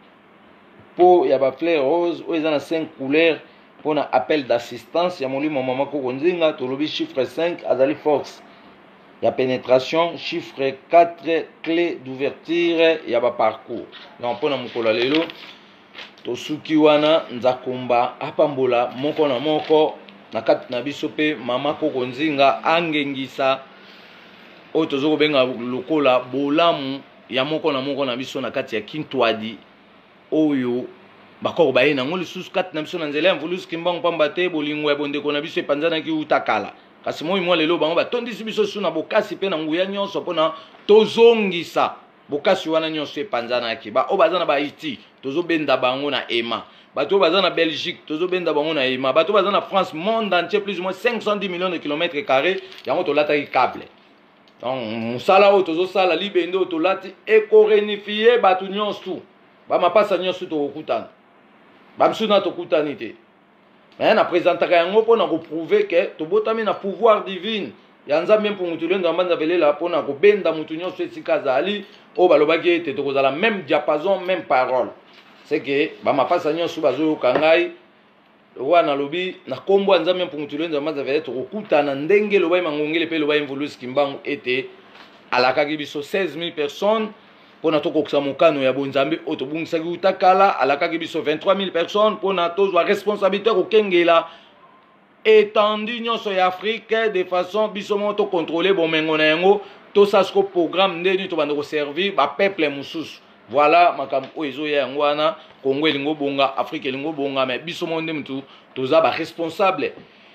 po ya ba fleur rose oyo eza na cinq couleurs pour na appel d'assistance ya molimo mama Koko Nzinga. Tolobi chiffre cinq azali force ya pénétration, chiffre quatre clé d'ouverture ya ba parcours. Donc pour na mukolo lelo tosuki wana nzakomba apambola moko na moko na kati na biso pe mama Koko Nzinga angengisa oyo tozoko benga lokola bolamu ya moko na moko na biso na kati ya Kintwadi oyo bakoko baye nango lisusu kati na biso na nzela ya mvulusi kimbango pamba te bolingo ya bondeko na biso epanzanaki utakala. Kasi moi mwa lelo bango batondisi biso su na bokasi pe na nguya nyonso mpona tozongisa bokasi wana nyonso epanzanaki. Ba oyo baza na Bahaiti tozobenda bango na ema, bato oyo baza na Belgique tozobenda bango na ema, bato oyo baza na France monde entier plus ou moins cinq cent dix millions de kilomètres carrés yango tolataki câble. Donc musala oyo tozosala libende oyo tolati ekorenifie bato nyonso bamapasa nyonso tokokutana bamisusu na tokutani te. Mais na présentaka yango mpona koprouve ke tobotami na pouvoir divine ya Nzambe mpungutu lendo ambanza velela mpona kobenda mutu nyonso esika azali oyo balobaki ete tokozala même diapason même parole. C'est que bamapasa nyonso bazoyoka ngai wana lobi na kombo ya Nzambe mpungutu lendo ambanza velela tokokutana ndenge lobai mangongele pe lobai mvulusi kimbangu ete alakaki biso seize mille personnes pona tokokisa mokano ya bonzambe oyo tobungisaki utakala. Alakaki biso vingt-trois mille personnes pona tozwa responsabilité kokengela étendue nyonso ya Afrique de façon biso moko tokontrole bomengo na yango tosala siko programme ndeni tobanda koservir bapeuple mosusu. Voilà makambo oyo ezoya yango wana. Congo elingo bonga, Afrique elingo bonga, mais biso moko nde mutu toza baresponsable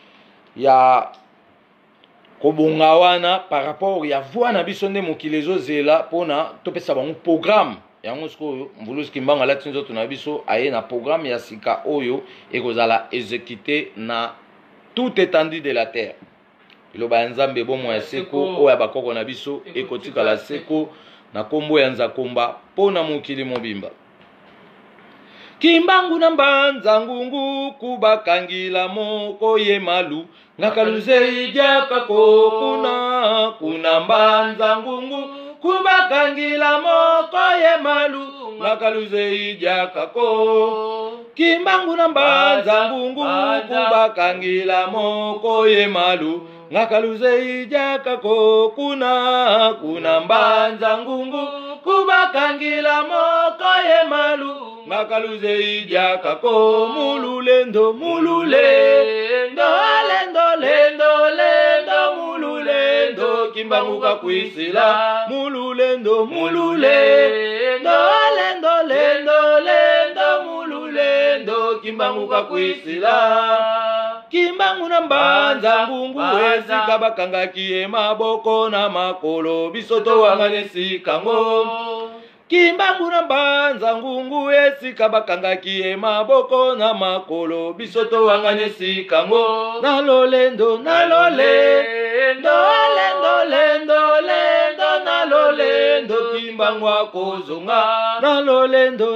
ya kobonga wana par rapport ya voix na biso nde mokili ezozela mpona topesa bango programme yango sikoyo mvulusi kimbango alati nzoto na biso aye na programme ya sika oyo ekozala exécuté na toute étendue de la terre. Iloba ya Nzambe bomo ya seko oyo ya bakoko na biso ekotikala seko na kombo ya Nzakomba mpona mokili mobimba. Kimbangu na mbanza ngungu kubakangila moko ye malu ngakaluze ijakako kuna kuna mbanza ngungu kubakangila moko ye malu ngakaluze ijakako. Kimbangu na mbanza ngungu kubakangila moko ye malu ngakaluze ijakako kuna kuna mbanza ngungu kubakangila moko ye malu ngakaluze ijakako. Mululendo mululendo lendo lendo lendo mululendo kimbangu kakwisila mululendo mululendo lendo lendo lendo mululendo kimbangu kakwisila. Kimbangu na mbanza ngungu esika bakangaki ye maboko na makolo biso towangani kango. Kimbangu na mbanza ngungu esika bakangaki ye maboko na makolo biso towangani kango. Nalolendo nalolendo lendo lendo lendo nalolendo kimbangu akozonga. Nalolendo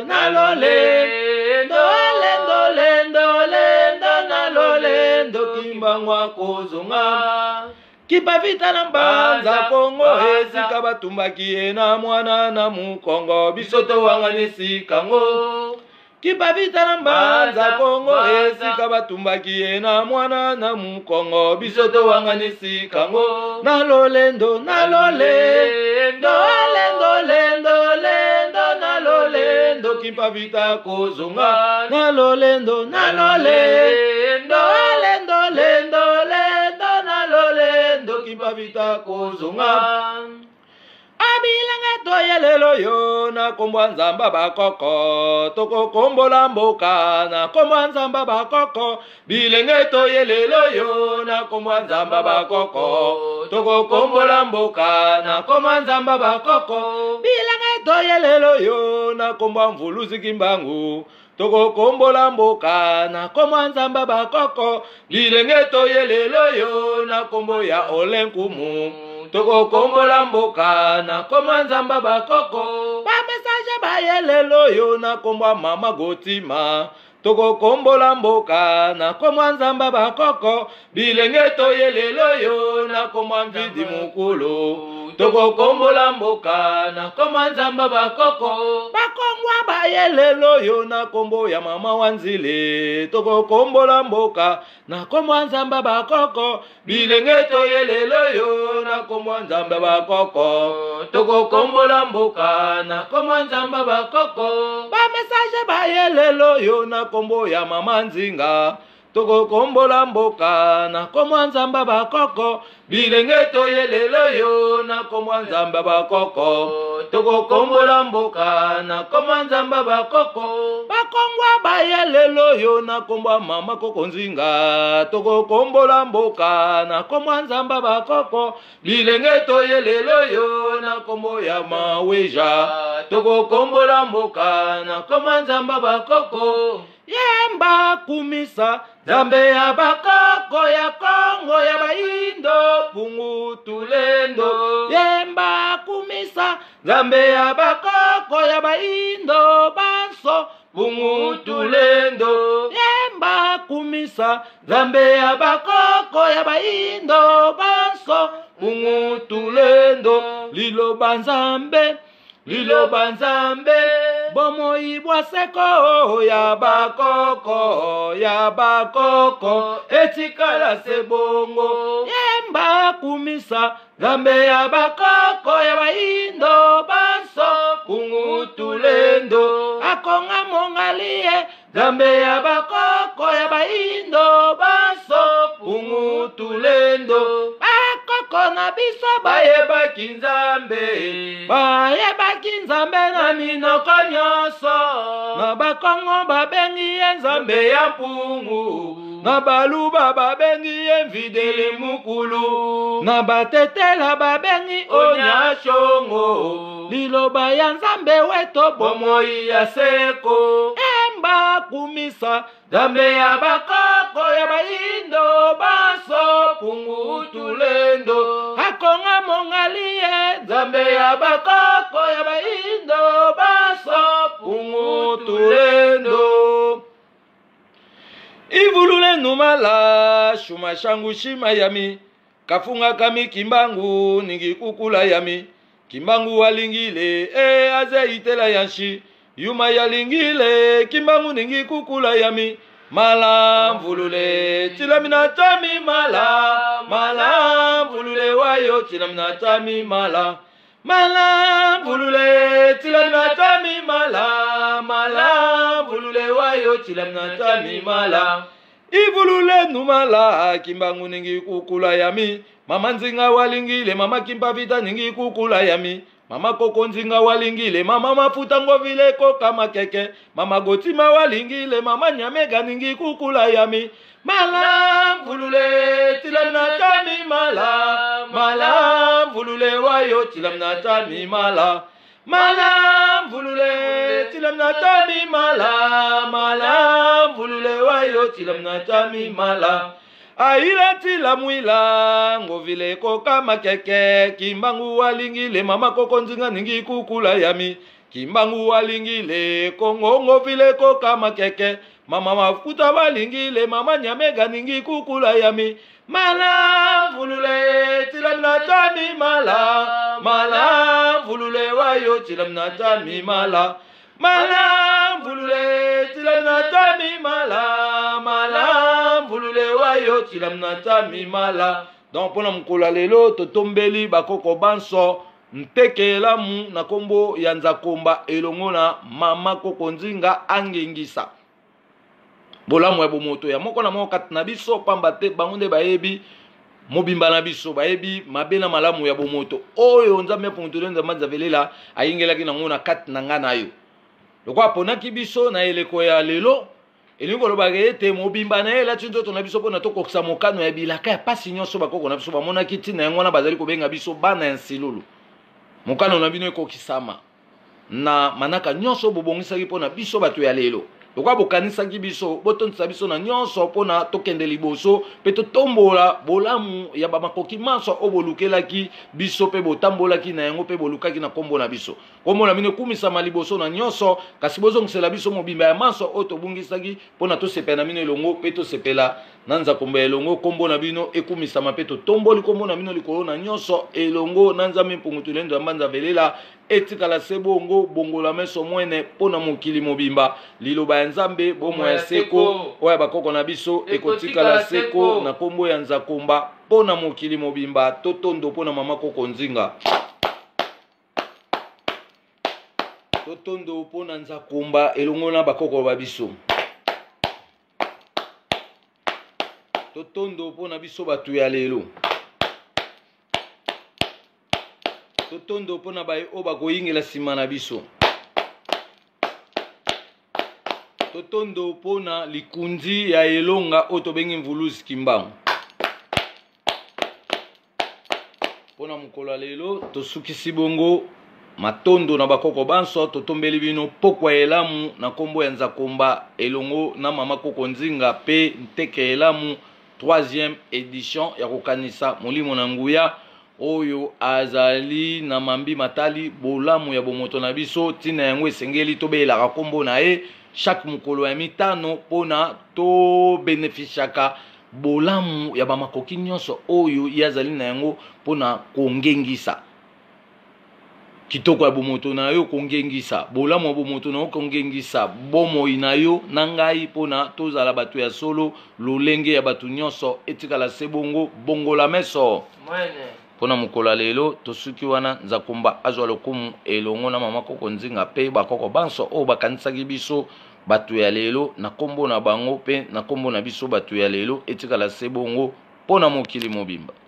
nalolendo lendo lendo lendo nalolendo kimbangu akozonga. Kipavita na mbanza Kongo esika batumbaki ye na mwana na mukongo biso towangani kango. Kipavita na mbanza Kongo esika batumbaki ye na mwana na mukongo biso towangani kango. Nalolendo nalolendo lendo lendo lendo nalolendo kipavita kozonga. Nalolendo nalolendo lendo lendo lendo nalolendo kipavita kozonga. Abilanga toyelelo yo na kombo Nzamba bakoko toko kombola mboka na kombo Nzamba bakoko. Bilenge toyelelo yo na kombo Nzamba bakoko toko kombola mboka na kombo Nzamba bakoko. Bilenge toyelelo yo na kombo mvulusi kimbangu toko kombola mboka na kombo Nzamba bakoko. Bilenge toyelelo yo na kombo ya olenkumu toko kombola mboka na kombo Nzamba bakoko. Ba message bayelelo yo na komba mama gotima toko kombola mboka na komwa nzamba bakoko bilenge toyelelo yo na komwa mvidi mukulu toko kombola mboka na komwa nzamba bakoko bakongwa bayelelo yo na kombo ya mama wanzile toko kombola mboka na komwa nzamba bakoko bilenge toyelelo yo na komwa nzamba bakoko toko kombola mboka na komwa nzamba bakoko ba message bayelelo yo na kombo ya mama nzinga toko kombola mboka na komwa nzamba bakoko bilenge toyelelo yo na komwa nzamba bakoko toko kombola mboka na komwa nzamba bakoko bakongwa bayelelo yo na komwa mama koko nzinga toko kombola mboka na komwa nzamba bakoko bilenge toyelelo yo na kombo ya maweja toko kombola mboka na komwa nzamba bakoko yemba kumisa Zambe ya bakoko ya Kongo ya baindo pungu tulendo yemba kumisa Zambe ya bakoko ya baindo banso pungu tulendo yemba kumisa Zambe ya bakoko ya baindo banso pungu tulendo lilo banzambe lilo banzambe bomo ibwa seko ya bakoko ya bakoko etikala sebongo yemba kumisa Zambe ya bakoko ya baindo baso kungu tulendo akonga mongalie Zambe ya bakoko ya baindo baso kungu tulendo bakoko na biso bayeba kinzambe bayeba kinzambe na minoko nyonso na bakongo babengi ye Nzambe ya mpungu na baluba babengi ye Mvidele mukulu na batetela babengi Onyashongo liloba ya Nzambe weto bomoi ya seko emba kumisa Zambe ya bakoko ya baindo baso pungu tulendo akonga mongalie Zambe ya bakoko ya baindo baso pungu tulendo ivulule numala shuma shangu shima yami kafunga kami kimbangu ningi kukula yami kimbangu walingile e aze itela yanshi yuma yalingile kimbangu ningi kukula yami mala mvulule tilamina tami mala mala mvulule wayo tilamina tami mala mala mvulule tilamina tami mala mala mvulule wayo tilamina tami mala ivulule numala kimbangu ningi kukula yami mama nzinga walingile mama kimpa vita ningi kukula yami mama koko nzinga walingile mama mafuta ngovile koka makeke mama gotima walingile mama nyamega ningi kukula yami mala mvulule tilamna tami mala mala mvulule wayo tilamna tami mala mala mvulule tilamna tami mala mala mvulule wayo tilamna tami mala aila tila mwila ngovile koka makeke kimbangu walingile mama koko nzinga ningi kukula yami kimbangu walingile kongo ngovile koka makeke mama mafuta walingile mama nyamega ningi kukula yami mala mvulule tilamna tami mala mala mvulule wayo tilamna tami mala mala mvulule tilamna tami mala mala mvulule wayo tilamna tami mala donc pona mkola lelo totombeli bakoko banso ntekela mu na kombo ya Nzakomba elongo na mama koko nzinga angengisa bolamu ya bomoto ya moko na moko kat na biso pamba te bango nde bayebi mobimba na biso bayebi mabe na malamu ya bomoto oyo Nzambe pontolen Nzambe nzavelela ayingelaki nango na kat na nga na yo lokwa ponaki biso na eleko ya lelo elingi kolobaka ete mobimba na ye lati nzoto na biso mpona tokokisa mokano ya bilaka ya pasi nyonso bakoko na biso bamonaki ntina yango wana bazali kobenga biso bana ya nsilulu mokano na bino ekokisama na manaka nyonso bobongisaki mpona biso bato ya lelo lokwa bokanisaki biso botondisa biso na nyonso mpona tokende liboso mpe totombola bolamu ya bamakoki manso oyo bolukelaki biso mpe botambolaki na yango mpe bolukaki na nkombo na biso. Nkombo na bino ekumisama liboso na nyonso, kasi bozongisela biso mobimba ya manso oyo tobungisaki mpona tosepela na bino elongo mpe tosepela na nzakombo ya elongo. Nkombo na bino ekumisama mpe totomboli nkombo na bino likolo na nyonso elongo na nzambe mpungutulendo ya mbanza velela etikala se bongo bongola meso mwene mpona mokili mobimba. Liloba ya nzambe bomo ya seko oyo ya bakoko na biso ekotikala seko na nkombo ya nzakomba mpona mokili mobimba. Totondo mpona mama koko nzinga, totondo mpona nzakomba elongo na bakoko ba biso, totondo mpona biso bato ya lelo, totondo mpona baye oyo bakoyingela nsima na biso, totondo mpona likundi ya elonga oyo tobengi mvuluzi kimbangu. Mpona mokolo ya lelo tosukisi bongo matondo na bakoko banso, totombeli bino pokwa elamu na nkombo ya nzakomba elongo na mama koko nzinga pe nteke elamu troisième édition ya kokanisa molimo na nguya oyo azali na mambi matali bolamu ya bomoto na biso tina yango esengeli tobelaka nkombo na ye chaque mokolo ya mitano mpona to benefisiaka bolamu ya bamakoki nyonso oyo yazali na yango mpona kongengisa kitoko ya bomoto na yo, kongengisa bolamu ya bomoto na yo, kongengisa bomoi na yo na ngai mpona tozala bato ya solo lolenge ya bato nyonso etikala se bongo bongola meso mwene. Mpona mokolo lelo tosuki wana nzakomba azwa lokumu elongo na mama koko nzinga pe bakoko banso oyo bakanisaki biso bato ya lelo na nkombo na bango pe na nkombo na biso bato ya lelo etikala se bongo mpona mokili mobimba.